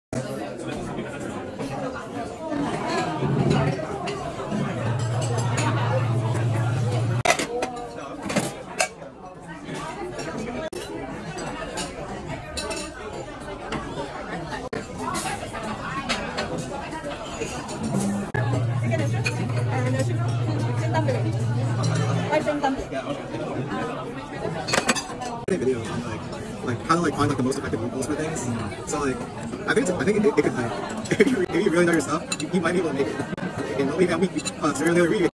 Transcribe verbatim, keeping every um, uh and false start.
Video on like like how to like find like the most effective loopholes for things. So like I think it's, I think it, it could like if you, if you really know your stuff, you, you might be able to make it. And maybe a week, uh, so really, really